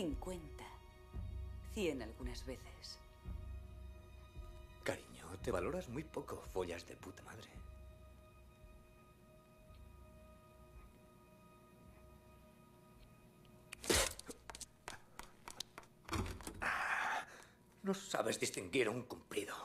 50. 100 algunas veces. Cariño, te valoras muy poco, follas de puta madre. No sabes distinguir un cumplido.